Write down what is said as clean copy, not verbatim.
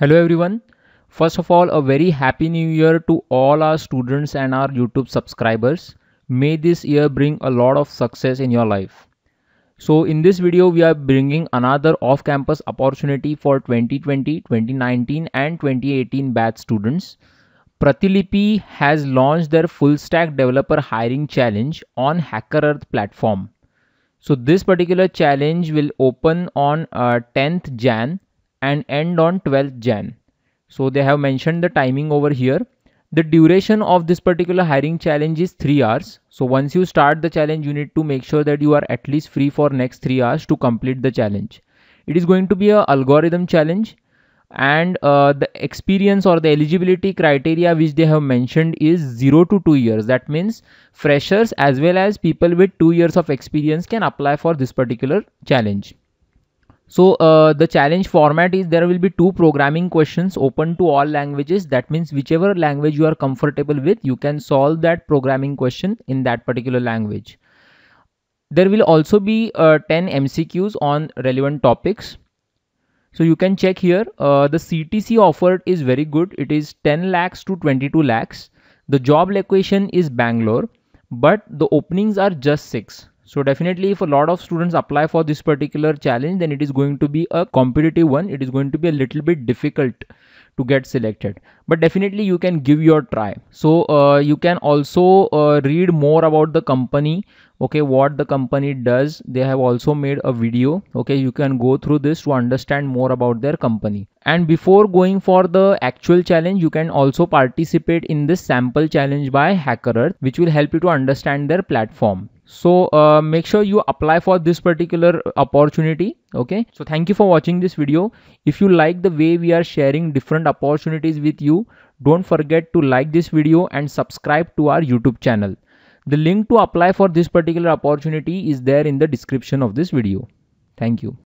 Hello everyone. First of all, a very happy new year to all our students and our YouTube subscribers. May this year bring a lot of success in your life. So in this video, we are bringing another off-campus opportunity for 2020, 2019 and 2018 batch students. Pratilipi has launched their full stack developer hiring challenge on HackerEarth platform. So this particular challenge will open on 10th Jan and end on 12th Jan. So they have mentioned the timing over here. The duration of this particular hiring challenge is 3 hours. So once you start the challenge, you need to make sure that you are at least free for next 3 hours to complete the challenge. It is going to be a algorithm challenge, and the experience or the eligibility criteria which they have mentioned is 0 to 2 years. That means freshers as well as people with 2 years of experience can apply for this particular challenge. So the challenge format is there will be 2 programming questions open to all languages. That means whichever language you are comfortable with, you can solve that programming question in that particular language. There will also be 10 MCQs on relevant topics. So you can check here, the CTC offered is very good. It is 10 lakhs to 22 lakhs. The job location is Bangalore, but the openings are just 6. So definitely if a lot of students apply for this particular challenge, then it is going to be a competitive one. It is going to be a little bit difficult to get selected, but definitely you can give your try. So you can also read more about the company, okay, what the company does. They have also made a video, okay, you can go through this to understand more about their company. And before going for the actual challenge, you can also participate in this sample challenge by HackerEarth, which will help you to understand their platform. So make sure you apply for this particular opportunity. Okay, so thank you for watching this video. If you like the way we are sharing different opportunities with you, don't forget to like this video and subscribe to our YouTube channel. The link to apply for this particular opportunity is there in the description of this video. Thank you.